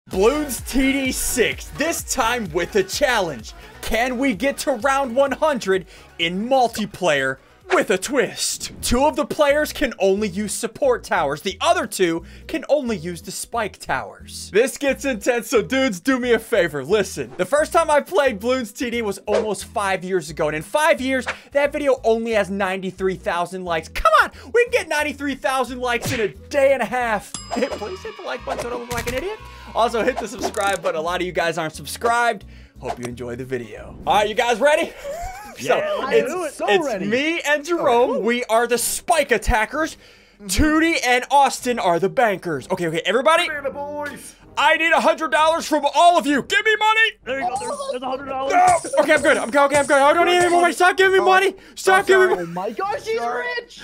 Bloons TD6, this time with a challenge. Can we get to round 100 in multiplayer with a twist? 2 of the players can only use support towers. The other 2 can only use the spike towers. This gets intense, so dudes, do me a favor. Listen, the first time I played Bloons TD was almost 5 years ago. And in 5 years, that video only has 93,000 likes. Come on, we can get 93,000 likes in a day and a half. Please hit the like button so I don't look like an idiot. Also, hit the subscribe button. A lot of you guys aren't subscribed. Hope you enjoy the video. All right, you guys ready? Yeah, it's me and Jerome. We are the spike attackers. Tootie and Austin are the bankers. Okay, everybody. Boys. I need $100 from all of you. Give me money. There you go. There's $100. No. Okay, I'm good. I'm good. I don't need any more money. Stop giving me money. Stop giving me money. Oh my gosh, he's rich.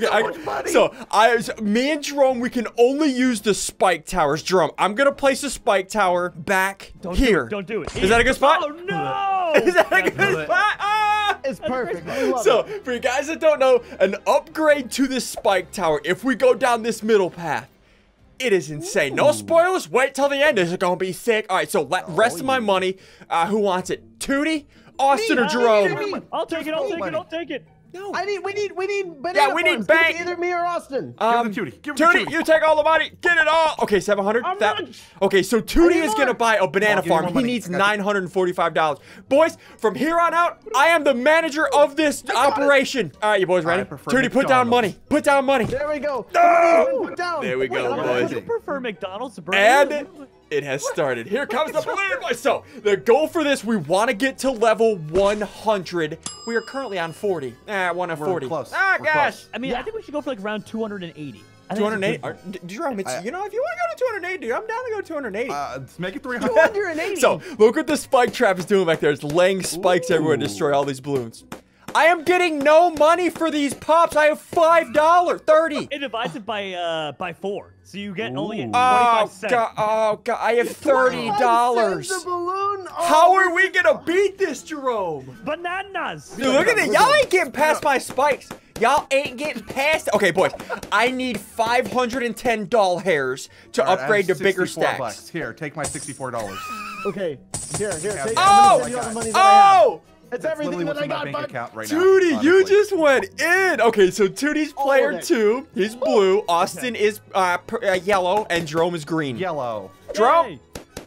Okay. Me and Jerome, we can only use the spike towers. Jerome, I'm gonna place a spike tower back here. Don't do it. Is that a good spot? Oh no! Is that a good spot? Ah! It's perfect. So, for you guys that don't know, an upgrade to this spike tower, if we go down this middle path, it is insane. No spoilers. Wait till the end. This is gonna be sick. All right, so rest of my money. Who wants it? Tootie, Austin, or Jerome? I'll take it. I'll take it. No. We need banana Yeah, we need farms. bank. Give it either me or Austin. Give it to Tootie, you take all the money. Get it all. Okay, 700. I'm rich. Okay, so Tootie is gonna buy a banana give me more farm. He money. needs $945. Boys, from here on out, I am the manager of this operation. All right, you boys ready? I prefer Tootie, put down money. McDonald's. Put down money. There we go. No! Put down. There we go, boys. I prefer McDonald's. And it has started. Here comes the balloon boys. So the goal for this, we want to get to level 100. We are currently on 40. One of 40. Close. Ah, We're gosh. close. I mean, I think we should go for like round 280. 280. Jerome, you know, if you want to go to 280, I'm down to go 280. Let's make it 300. 280. So look what the spike trap is doing back there. It's laying spikes everywhere to destroy all these balloons. I am getting no money for these pops. I have $5, 30. It divides it by 4, so you get only 25 Oh cents. god, I have $30. The balloon. Oh, How are we gonna beat this, Jerome? Bananas. Dude, look at it. Y'all ain't getting past my spikes. Y'all ain't getting past. Okay, boys. I need 510 doll hairs to upgrade to bigger stacks. Bucks. Here, take my $64. Okay. Here. Take, Oh! I'm gonna send you all the money that I have. Oh! It's That's everything literally that what's I in my got, bank bud. account right now. Tootie, you honestly. just went in. Okay, so Tootie's player it. 2. He's blue. Austin is yellow, and Jerome is green. Yellow. Jerome,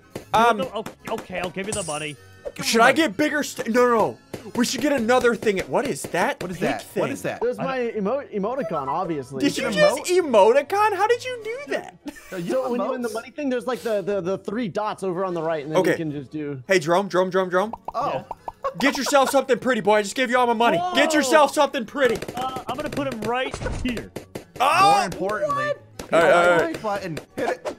Okay, I'll give you the money. should I get bigger? No. We should get another thing. What is that? What is pink that? Thing? What is that? There's my emoticon, obviously. Did you just emoticon? How did you do that? So when you win the money thing, there's like the 3 dots over on the right, and then you can just do. Hey, Jerome. Oh. Get yourself something pretty, boy. I just gave you all my money. Whoa. Get yourself something pretty. I'm gonna put him right here. More Oh! importantly, All right. like button. Hit it.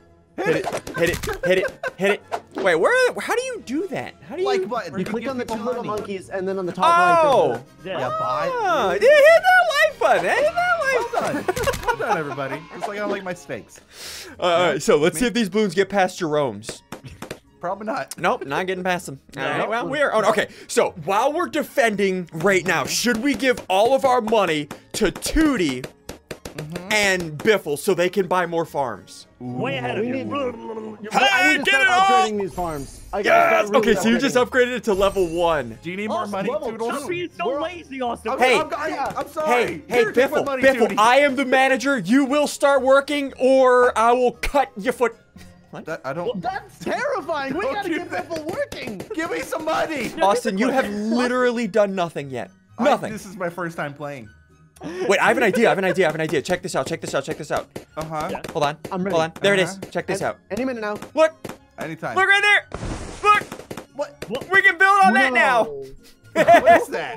Hit it. Wait, how do you do that? How do you? Like button. You click on the 2 people little money. monkeys, and then on the top right. Oh! Yeah. Yeah, buy. Oh, hit that like button. Hit that like Well done. Well done, everybody. Just like I like my steaks. All right, so let's see if these balloons get past Jerome's. Probably not. Nope, not getting past them. All right, No. well, we are. Oh, okay, so while we're defending right now, should we give all of our money to Tootie and Biffle so they can buy more farms? Way ahead of We you. need- Hey, I need to get start it all! upgrading these farms. I gotta Yes! start really Okay, so you just upgrading. upgraded it to level 1. Do you need more Awesome, money, level Toodles? Stop being so lazy, Austin. Hey. I'm sorry. Hey, Here, take my Biffle, money, Biffle, Tootie. I am the manager. You will start working or I will cut your foot. I don't. That's terrifying. We Don't gotta do get that. people working. Give me some money. Austin, you have literally done nothing yet. Nothing. This is my first time playing. Wait, I have an idea. Check this out. Uh-huh. Yeah. Hold on. I'm ready. Hold on. There it is. Check this out. Any minute now. Look. Anytime. Look right there. Look. What? We can build on that now. What is that?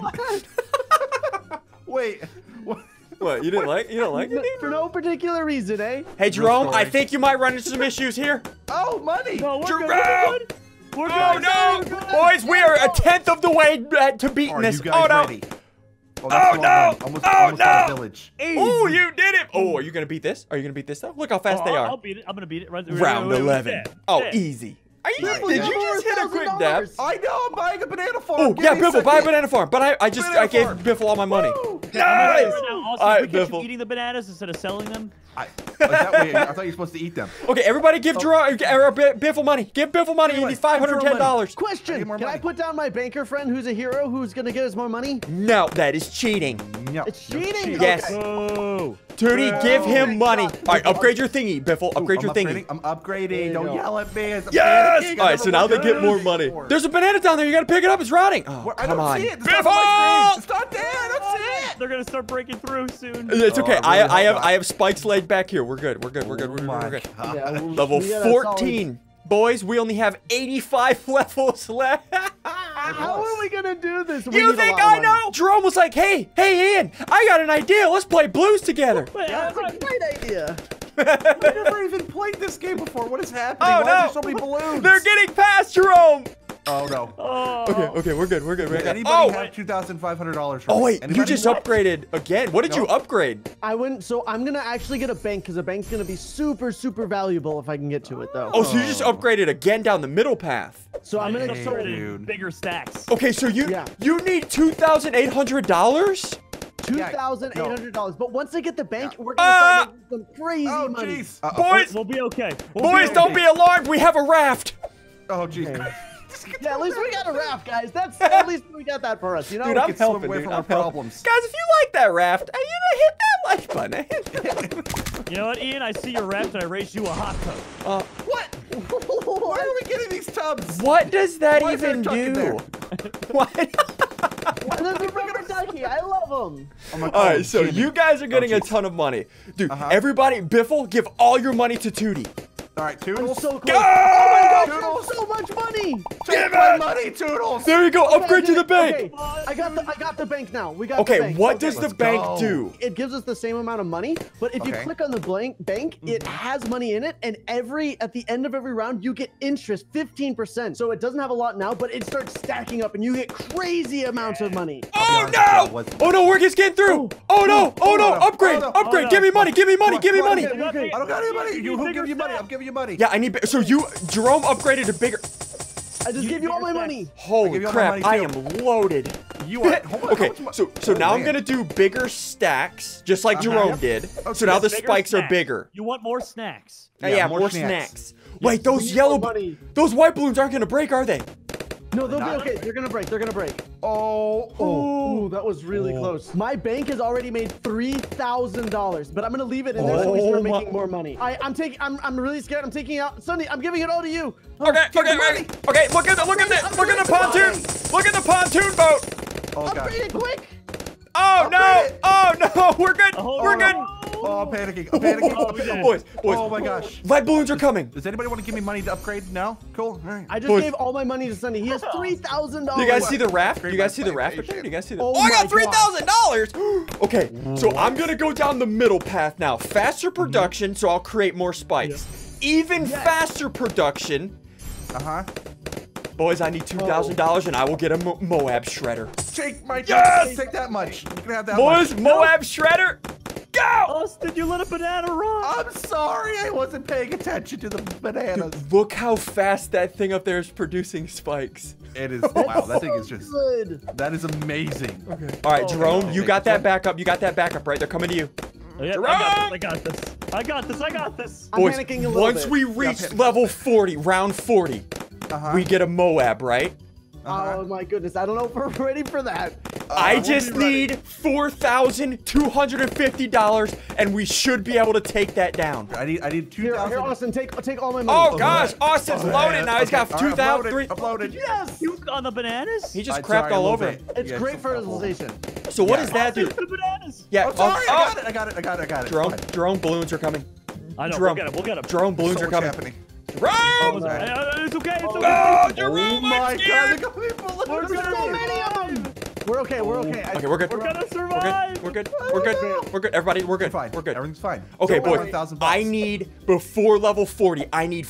Wait. What? What? You don't like it? For no particular reason, eh? Hey, Jerome, I story. think you might run into some issues here. Oh, money. No, we're Jerome! good. We're good. Oh, no. Boys, we are a 10th of the way to beating Are this. you guys Oh, no. ready? Oh, that's Oh, a long no. run. Almost out of village. Oh, you did it. Oh, are you going to beat this? Are you going to beat this, though? Look how fast they I'll are. beat it. I'm gonna beat it. Right, Round right, 11. there. Oh, There. easy. Are you? Nice. Did you just hit a quick dab? $1,000. I know. I'm buying a banana farm. Oh, Give yeah, me a Biffle, buy a second. banana farm. But I Banana gave farm. Biffle all my money. Woo! Yeah, I'm gonna Nice. say right now, Austin, All right, we catch you Biffle. eating the bananas instead of selling them. I thought you were supposed to eat them. Okay, everybody give Biffle money. Give Biffle money. He needs $510. Question: Can I put down my banker friend who's a hero who's gonna get us more money? No, that is cheating. No, It's cheating. Yes. Okay. Oh. Tootie, give him money. God. All right, upgrade your thingy, Biffle. Upgrade your thingy. I'm upgrading. you Don't go. yell at me. Yes! All right, so now they get more money. There's a banana down there. You gotta pick it up. It's rotting. Oh, I come don't on. see it. It's not on my screen. It's not there. I don't see it. They're gonna start breaking through soon. It's okay. Oh, I really hope not. I have spikes laid back here. We're good. We're good. We're good. We're good. Oh We're good. my Yeah, God. Level we got a 14. Boys, we only have 85 levels left. How are we gonna do this? We You need a think lot of I money. know? Jerome was like, hey, Ian, I got an idea. Let's play blues together. Wait, Yeah, that's a great idea. I've never even played this game before. What is happening? Oh, Why are there no. so many balloons? They're getting past Jerome. Oh no. Oh. Okay, we're good. We're good. We're Does good. anybody Oh, have $2,500? oh wait, you Anybody? just upgraded again. What did you Nope. upgrade? I wouldn't. So I'm gonna actually get a bank because a bank's gonna be super valuable if I can get to it though. Oh, so you just upgraded again down the middle path. So I'm gonna Hey, so dude. bigger stacks. Okay, so you Yeah. need $2,800. $2,800. But once I get the bank, we're gonna start making some crazy Oh money. jeez. Boys, We'll be okay. boys, don't be alarmed. We have a raft. Oh jeez. Yeah, at least we got a raft, guys. That's at least we got that for us, you know. Dude, I'm Get swim helping, away dude. from I'm our helping. problems. Guys, if you like that raft, hit that like button. You know what, Ian? I see your raft and I raised you a hot tub. What? Why are we getting these tubs? What does that Why is there a even duck in there? do? What? And there's a rubber ducky. I love them. I'm gonna All call him right, so Jimmy. you guys are getting a jeez. ton of money. Dude, Uh-huh. everybody, Biffle, give all your money to Tootie. All right, I'm Toodles. so close. Go! Oh my gosh, Toodles. there's so much money. Take my money, Toodles. There you go, upgrade to the bank. Okay, I got the bank now. We got the Okay, bank. what does the let's bank go. do? It gives us the same amount of money, but if you Okay. click on the bank, it has money in it, and at the end of every round, you get interest 15%. So it doesn't have a lot now, but it starts stacking up, and you get crazy amounts of money. Oh honest, that no! was- Oh no, we're just getting through. Oh no! Oh no! Upgrade! no. Upgrade! Oh, no. Give me money! Give me money! Give me money! Okay. I don't got any money. Who bigger give you money? stack. I'm giving you money. Yeah, I need. So Jerome upgraded to bigger. I just gave you all my money. Holy give you all my crap! money, I too. am loaded. You are. Hold on, Okay, how much mo- so Oh, now I'm man. gonna do bigger stacks, just like Jerome Yep. did. Okay, So now the Bigger spikes are snacks. bigger. You want more snacks? Yeah, more snacks. Wait, those yellow, money. those white balloons aren't gonna break, are they? No, they'll be Not- okay. They're gonna break. They're gonna break. Oh. Oh, that was really close. My bank has already made $3,000, but I'm gonna leave it in there so we start Oh my- making more money. I'm really scared. I'm taking out Sunny. I'm giving it all to you. Okay, okay. Look at the pontoon. Look at the pontoon boat. Oh god. Upgrade it quick. Oh no! Upgrade it. Oh no! We're good. Oh, We're good. Oh, I'm panicking. I'm panicking. Oh, we did it. Boys, Oh my gosh. lead balloons are coming. Does anybody want to give me money to upgrade now? Cool. All right. I just Boys. gave all my money to Sunny. He has $3,000. You guys see the raft? Upgrade You guys my see the raft? PlayStation. You guys see the? Oh Oh, I got my $3,000. Okay, so I'm gonna go down the middle path now. Faster production, so I'll create more spikes. Even faster production. Uh-huh. Boys, I need $2,000 and I will get a Moab shredder. Take my Yes! Take that much. You can have that Boys, much. Moab shredder. Go! Austin, you let a banana run. I'm sorry. I wasn't paying attention to the bananas. Look how fast that thing up there is producing spikes. It is. Wow. That thing is just. Good. That is amazing. All right, Oh, Jerome, no. you got that backup. You got that backup, right? They're coming to you. Oh, yeah, Jerome! I got this. I got this. I got this. I'm Boys, panicking a little once bit. we reach panic. level 40, round 40, we get a Moab, right? Oh my goodness. I don't know if we're ready for that. I we'll just be ready. need $4,250, and we should be able to take that down. I need Here, 2,000. Austin, take all my money. Oh gosh, Austin's loaded now. He's got 2,000. Uploaded. Yes. You on the bananas? He just I'm crapped sorry, all a over little him. bit. It's Yeah, great it's for a couple. fertilization. So what Yeah. does that do? The bananas. Yeah. I'm sorry. oh, I got it. Jerome, Fine. Jerome, balloons are coming. I know. Jerome, We'll get him. We'll get him. Jerome, balloons So are much coming. happening. Jerome! It's okay. It's okay. Oh, Jerome, Oh my I'm god, scared. look how many bullets We're are gonna So there. many of them. We're okay. We're okay. Okay, we're good. We're gonna We're survive. good. We're good. We're good. We're good. Everybody, we're good. Fine. We're good. Everything's fine. Okay, Don't worry, boys. 1,000 bucks. I need before level 40. I need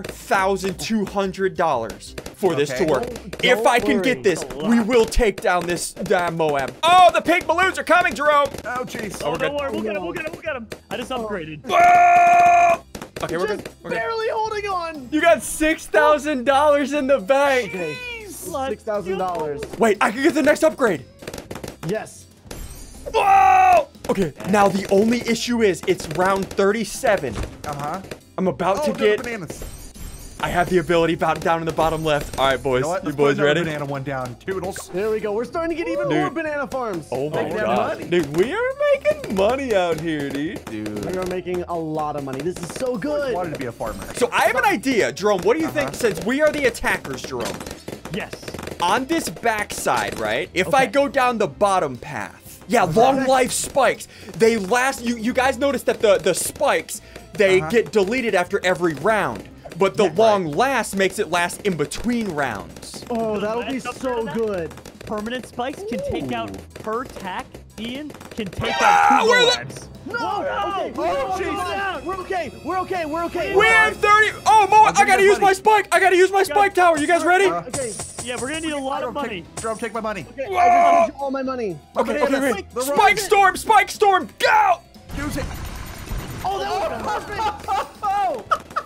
$4,200 for this to Okay. work. Don't If I can worry. get this, we will take down this Moab. Oh, the pink balloons are coming, Jerome. Oh jeez. Oh, we're good. don't worry. We'll get him. We'll get him. We'll get him. I just upgraded. Oh! Okay, we're good. Just We're good. barely holding on. You got $6,000 in the bank. Okay. Let's $6,000. Wait, I can get the next upgrade. Yes. Whoa! Okay, now the only issue is it's round 37. Uh-huh. I'm about to no, get... bananas. I have the ability down in the bottom left. All right, boys. You know what? You Let's boys put another ready? banana one down. Toodles. There we go. We're starting to get even more banana farms. Oh my Making god. money. Dude, we are making money out here, dude. Dude. We are making a lot of money. This is so I good. wanted to be a farmer. So I have an idea, Jerome. What do you think, since we are the attackers, Jerome? Yes. On this backside, right? If I go down the bottom path, yeah, long life spikes. They last. You guys notice that the spikes they get deleted after every round, but the long last makes it last in between rounds. Oh, that'll be That's up so there. good. Permanent spikes can take out per tack. Ian can take Ah, out 2 where the- Moabs. No! no. Okay, Oh, jeez. We're okay. We're okay. We're okay. We have 30. Oh, Mo, I gotta use my spike. I gotta use my spike tower. You guys ready? Okay. Yeah, we're gonna need a lot of money. Jerome, take my money. Okay. I just need all my money. Okay, Bananas. ready. The Spike rocket. storm, spike storm, go! Use it. Oh, that was perfect. Oh.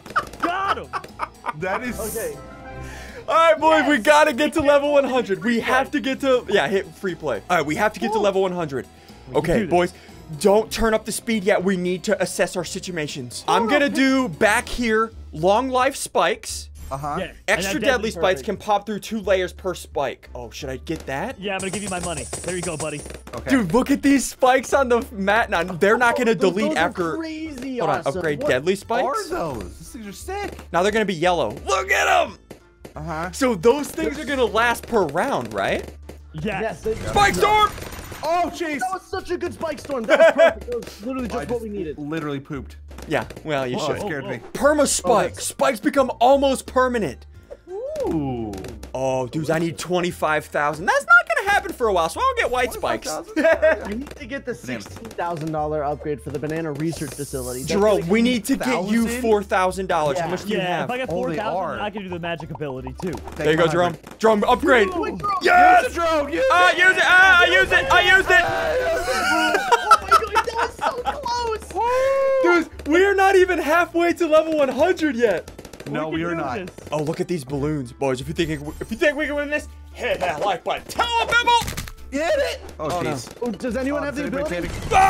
Got him. That is... Okay. All right, boys, we gotta get to level 100. We have to get to, yeah, hit free play. All right, we have to get to level 100. Okay, do this. boys, don't turn up the speed yet. We need to assess our situations. I'm gonna do back here, long life spikes. Uh-huh. Yeah. Extra and that deadly spikes perfect. can pop through 2 layers per spike. Oh, should I get that? Yeah, I'm gonna give you my money. There you go, buddy. Okay. Dude, look at these spikes on the mat. Now, they're not gonna Those delete are after. Crazy Hold on, awesome. upgrade What? deadly Are spikes. those? These things are sick. Now they're gonna be yellow. Look at them. Uh-huh. So those things are gonna last per round, right? Yes. Yes. Spike storm! Oh, jeez. That was such a good spike storm. That was perfect. That was literally I just what we needed. literally pooped. Yeah, well, you Oh, should. it scared me. Perma spike. Spikes become almost permanent. Ooh. Oh, dudes, I need 25,000. That's not gonna happen for a while, so I'll get white spikes. 25,000? We need to get the $16,000 upgrade for the banana research facility. That's Jerome, gonna we give need to get you 1,000? $4,000. How Yeah. much do you Yeah, have? if I get Oh, they 4,000, are. then I can do the magic ability too. There you go, Jerome. Jerome, upgrade. Quick, Jerome. Yes! Use it, Jerome. Use I it. use it. I used it. I used it. Oh my god, that was so close. Dudes, we are not even halfway to level 100 yet. No, we can are do not. this. Oh, look at these balloons, boys. If you think we can win this, hit that like button. Tell them, Bibble. Hit it. Oh, Oh, no. jeez. Oh, does anyone have the ability?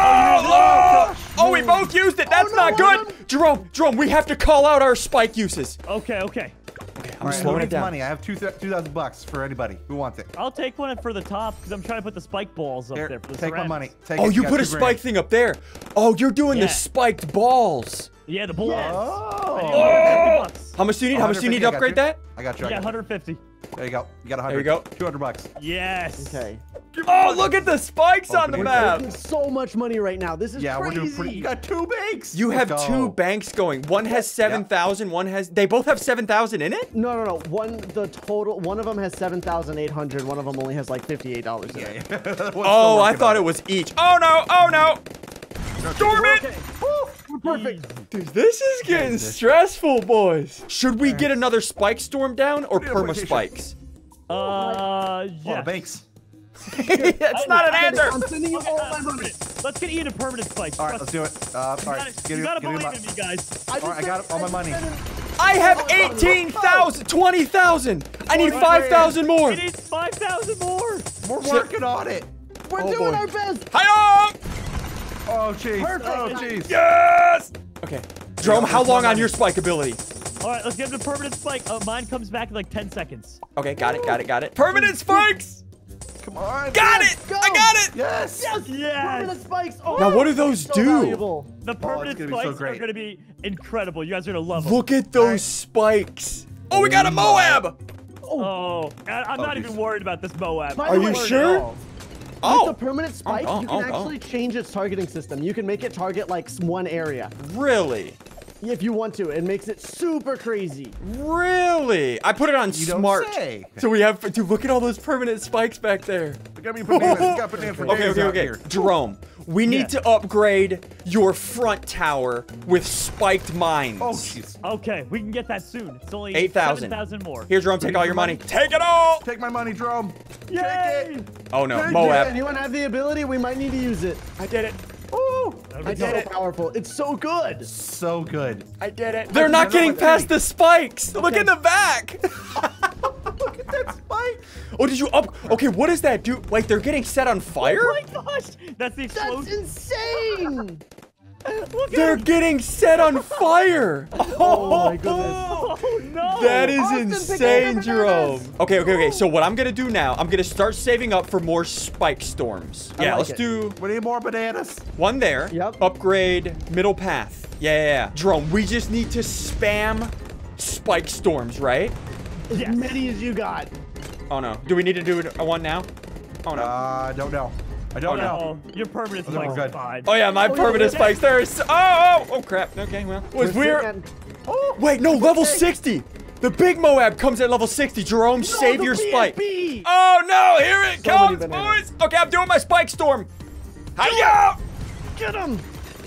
Oh, we both used it. That's no, not no, good. Jerome, we have to call out our spike uses. Okay. I'm All right, who slowing it needs down. money? I have $2,000 for anybody who wants it. I'll take one for the top because I'm trying to put the spike balls up Here, there for the take my ceramics. money. Take Oh, it. you got put a 2 grand. spike thing up there. Oh, you're doing the Yeah. spiked balls. Yeah, the balls. Oh. I need 150 bucks. How much do you need? How much do you need to 150, I got upgrade you. that? I got you. I Yeah, got you. 150. There you go. You got 100. There you go. $200. Yes. Okay. Oh, look at the spikes on the Open it. map. Making so much money right now. This is Yeah, crazy. we're doing pretty. You got 2 banks. You Let's have go. 2 banks going. One has 7,000. One has. They both have 7,000 in it. No. The total. One of them has 7,800. One of them only has like $58 in it. Yeah. We're still Oh, I working thought on it was each. Oh no! Oh no! Storm it! Okay. We're perfect. Dude, this is getting stressful, boys. Should we get another spike storm down or What perma application? spikes? A lot yeah. of banks. That's not an answer. I'm sending you all my money. Let's get Ian a permanent spike. All right, let's do it. All right, You gotta believe in me, guys. All right, I got all my money. I have 18,000, 20,000. I need 5,000 more. We need 5,000 more. We're working on it. We're Oh, doing boy. our best. Hi-yo! Oh, jeez. Perfect. Oh, jeez. Yes! Okay. Jerome, how long on your spike ability? All right, let's get him a permanent spike. Mine comes back in like 10 seconds. Okay, got it. Permanent spikes! Come on. Got it! Go. I got it! Yes. Yes. Yes. Permanent spikes. Oh, Now, what do those so do? valuable. The permanent gonna be so spikes are great. going to be incredible. You guys are going to love them. Look at those spikes. Oh, we got a Moab! Oh, I'm not even worried about this Moab. By Are the you way, sure? With Oh, the permanent spike, oh, you can oh. actually change its targeting system. You can make it target like one area really? if you want to. It makes it super crazy. Really? I put it on You don't smart. say. So we have to look at all those permanent spikes back there. We got bananas. We got bananas for days out Okay. here. Jerome, we need Yeah. to upgrade your front tower with spiked mines. Oh, jeez. Okay, we can get that soon. It's only 8,000. 7,000 more. Here, Jerome, take all your money. Take it all! Take my money, Jerome. Yay! Take it. Oh no, Take Moab. Anyone have the ability? We might need to use it. I did it. Ooh. It's so powerful. It's so good. So good. I did it. They're not I know getting what past thing. the spikes. Look in the back. Look at that spike. Oh, did you up? Okay, what does that do? Like, they're getting set on fire? Oh my gosh! That's the That's explosion. insane. Look They're at it. getting set on fire. Oh my goodness. Oh no! That is Austin, pick up insane, the Jerome. bananas. Okay. So what I'm gonna do now, I'm gonna start saving up for more spike storms. I Yeah, like let's it. do We need more bananas. one there. Yep. Upgrade middle path. Yeah. Jerome, we just need to spam spike storms, right? As Yes. many as you got. Oh no. Do we need to do a one now? Oh no. I don't know. I don't know. Oh, your permanent Oh, spikes are good. fine. Oh yeah, my yeah, permanent yeah. spikes. There's. Oh crap. Okay, well. We're Oh, Wait, no, level 60. The big Moab comes at level 60. Jerome, save your spike. BSB. Oh no, here it So many comes, bananas. boys. Okay, I'm doing my spike storm. Hiya! Get him.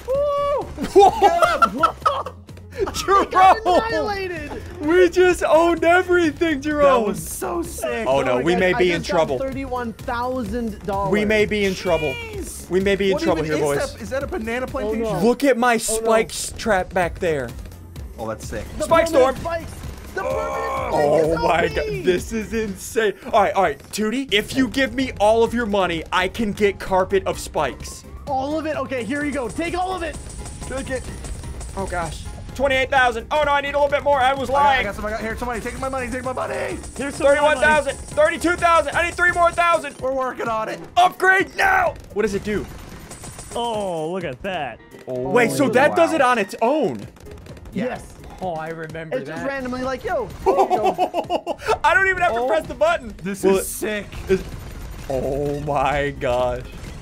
Whoa! Got Jerome! annihilated. We just owned everything, that Jerome. was so sick. Oh no, we may be in trouble. $31,000. We may be in trouble. Jeez. We may be in What trouble even here, is boys. that? Is that a banana plantation? no. Look at my no. spikes trap back there. Oh, that's sick. The Spike storm. permanent spikes. The permanent Oh spike my is god, OP. this is insane. All right, Tootie, if you give me all of your money, I can get carpet of spikes. All of it. Okay, here you go. Take all of it. Take it. Oh gosh. 28,000. Oh no, I need a little bit more. I was I lying. got some. Here, somebody take my money. Take my money. Here's some more money. 31,000. 32,000. I need 3 more thousand. We're working on it. Upgrade now. What does it do? Oh, look at that. Wait, so that does it on its own. Yes. Oh, I remember It's just randomly like, yo. Here you go. I don't even have to press the button. This Well, is sick. Oh my gosh.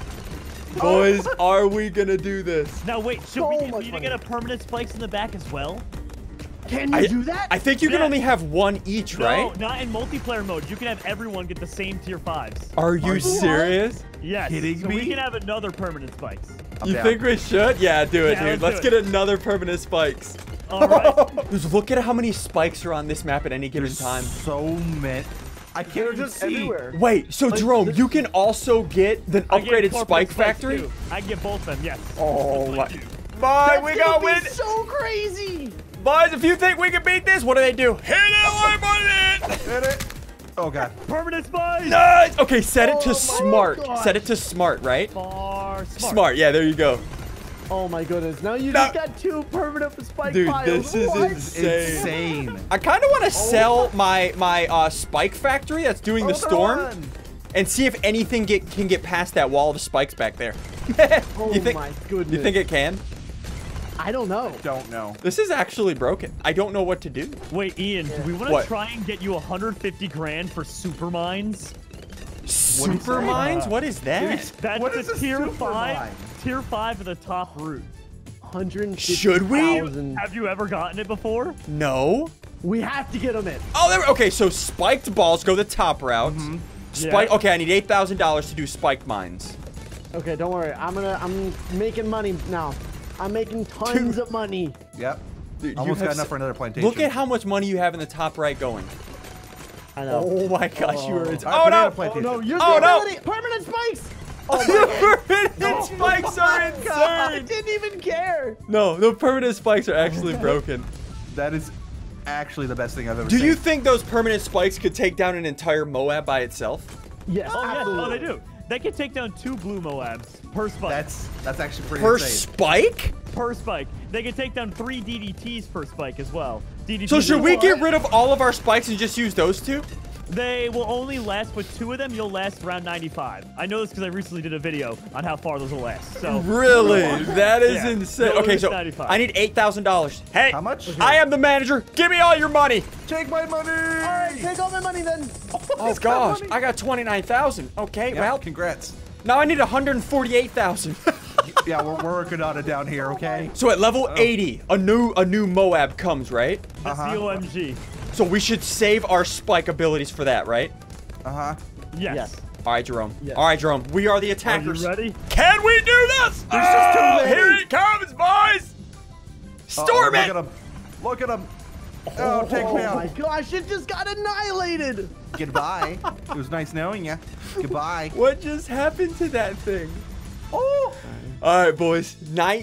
Boys, are we gonna do this? Now wait, should So we need much to money. get a permanent spikes in the back as well? Can you do that? I think you can Yeah. only have one each, No, right? not in multiplayer mode. You can have everyone get the same tier 5s. Are you you serious? Yes. kidding so me? we can have another permanent spikes. I'm You down. think we should? Yeah, do it, Yeah, dude. let's Let's do get another permanent spikes. All right. Just look at how many spikes are on this map at any given time. So many. I can't They're even just see. everywhere. Wait, so Jerome, you can also get the I get upgraded corporate spike spikes, factory? too. I can get both of them, yes. Oh my. Dude. Bye, That's we gonna got be win. so crazy. Boys, if you think we can beat this, what do they do? Hit it like button! Hit it. Oh god. Permanent spikes! Nice! Okay, set it Oh to my smart. gosh. Set it to smart, right? Far smart. Smart, yeah, there you go. Oh my goodness. Now you No. just got 2 permanent spike Dude, piles. this is What? insane. Insane. I kind of want to sell my spike factory that's doing the Oh, storm run. and see if anything can get past that wall of spikes back there. Oh you think, my goodness. You think it can? I don't know. Don't know. This is actually broken. I don't know what to do. Wait, Ian, do we want What? to try and get you 150 grand for super mines? Super mines? What is that? That's What the is a tier super 5. mine? Tier 5 of the top route. 150,000. Should we? Have you ever gotten it before? No. We have to get them in. Oh, there. Okay, so spiked balls go the top route. Spike. Yeah. Okay, I need $8,000 to do spiked mines. Okay, don't worry. I'm making money now. I'm making tons of money. Yep. Dude, you Almost have got enough s- for another plantation. Look at how much money you have in the top right going. I know. Oh my gosh, you are. All right, Oh banana no! plantation. No, you're Oh, no. permanent spikes. The permanent spikes are I insane. didn't even care. No, the permanent spikes are actually broken. That is actually the best thing I've ever Do seen. you think those permanent spikes could take down an entire Moab by itself? Yes, Oh, yes. absolutely. Oh, they do. They can take down 2 blue Moabs per spike. That's actually pretty Per insane. spike? Per spike. They can take down 3 DDTs per spike as well. DDTs So should are- we get rid of all of our spikes and just use those two? They will only last with 2 of them. You'll last around 95. I know this because I recently did a video on how far those will last. So Really? That is Yeah. insane. No, Okay, it's so 95. I need $8,000. Hey, How much? I am the manager. Give me all your money. Take my money. All right, take all my money then. Oh gosh, I got 29,000. Okay, Yeah, well, congrats. now I need 148,000. Yeah, we're working on it down here, okay? So at level 80, a new Moab comes, right? that's the OMG. So we should save our spike abilities for that, right? Uh-huh. Yes. Yes. All right, Jerome. Yes. All right, Jerome. We are the Are attackers. you ready? Can we do this? There's just too many. Here it comes, boys. Storm Look it. at him. Look at him. Oh, take me Oh my out. gosh, it just got annihilated. Goodbye. It was nice knowing you. Goodbye. What just happened to that thing? Oh. All right, boys.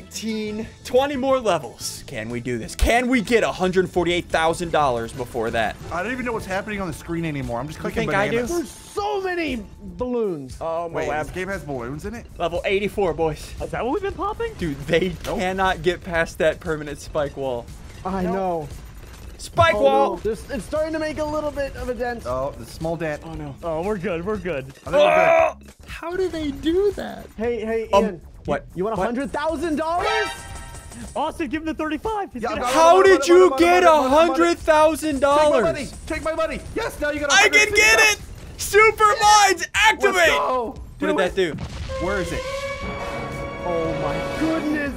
20 more levels. Can we do this? Can we get $148,000 before that? I don't even know what's happening on the screen anymore. I'm just clicking think I do? bananas. There's so many balloons. Oh, Wait, this game has balloons in it? Level 84, boys. Is that what we've been popping? Dude, they cannot get past that permanent spike wall. I know. Spike wall! No. It's starting to make a little bit of a dent. Oh, the small dent. Oh, no. Oh, we're good. We're good. I think we're good. How do they do that? Hey, Ian. What? You want What? $100,000? Austin, give him the 35. He's Yeah, gonna- I got How did you money, get money, money. $100,000? Take my money. Yes, now you got I can get it! Super Mines, Let's activate! go. What did that do? Where is it? Oh my goodness.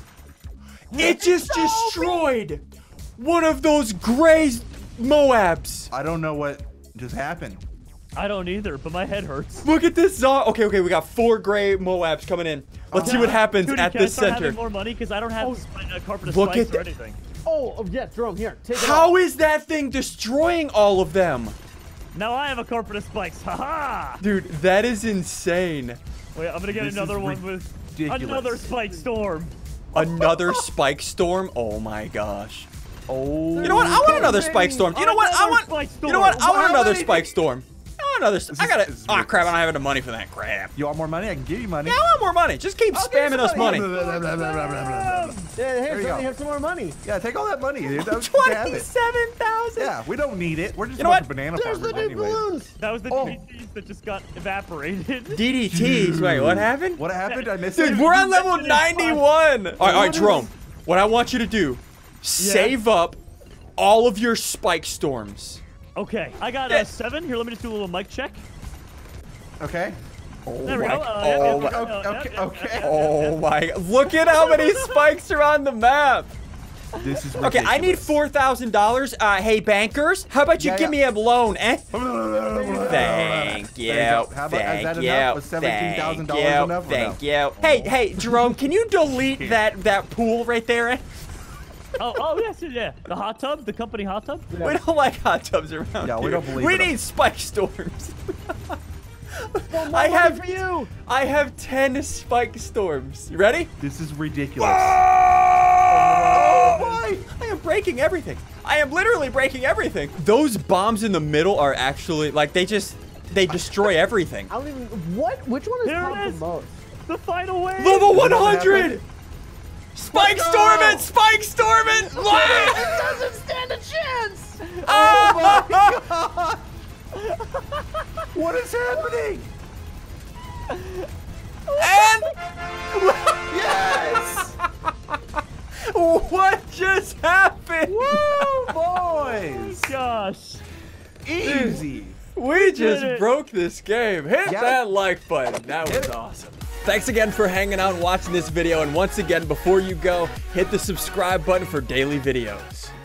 It just destroyed one of those gray Moabs. I don't know what just happened. I don't either, but my head hurts. Look at this zombie. Okay, we got 4 gray Moabs coming in. Let's see what happens Dude, at can I the start having center. more money because I don't have a carpet of Look spikes at or anything. Oh, yeah, Jerome, here. Take it How off. is that thing destroying all of them? Now I have a carpet of spikes. Haha! Dude, that is insane. Wait, I'm gonna get This another is one with ridiculous. another spike storm. Another spike storm? Oh my gosh. Oh. You know what? I want another spike storm. You know what? I Another want. spike You know what? I storm. want another Why? spike storm. I want another. I gotta. this is Ah, crap! I ridiculous. don't have the money for that crap. You want more money? I can give you money. Yeah, I want more money. Just keep spamming us money. Yeah, There you go. here's some more money. Yeah, take all that money, dude. That was- you can have it. 27,000. Yeah, we don't need it. We're just You know a bunch of what? banana There's the farmers big anyways. balloons. That was the Oh. DVDs that just got evaporated. DDTs. Wait, what happened? What happened? I missed Dude, it. we're on level 91. All right, Jerome. What I want you to do, save up all of your spike storms. Okay, I got Yeah. 7. Here, let me just do a little mic check. Okay. There we my- go. oh my- Okay. Oh my! Look at how many spikes are on the map. This is Okay, I need ridiculous. $4,000. Hey, bankers, how about you Yeah, give yeah. me a loan, eh? Thank you. There you go. How about- is Thank that you. enough? Was $17,000 Thank you. enough or Thank no? you. Hey, Jerome, can you delete that pool right there? Eh? Oh, yes, yeah. The hot tub, the company hot tub. We don't like hot tubs around Yeah, we here. don't believe We in 'em. need spike storms. More I money have for you. I have 10 spike storms. You ready? This is ridiculous. Oh my! I am breaking everything. I am literally breaking everything. Those bombs in the middle are actually like they destroy everything. I don't even. What? Which one is Here it popping is. most? The final wave. Level Is that what 100! happened? Spike Let's storm go! it! Spike storm it! It doesn't stand a chance. What is happening? And Yes! what just happened? Woo, boys! Gosh. Easy. We did just it. broke this game. Hit Yeah. that like button. That was awesome. Thanks again for hanging out and watching this video. And once again, before you go, hit the subscribe button for daily videos.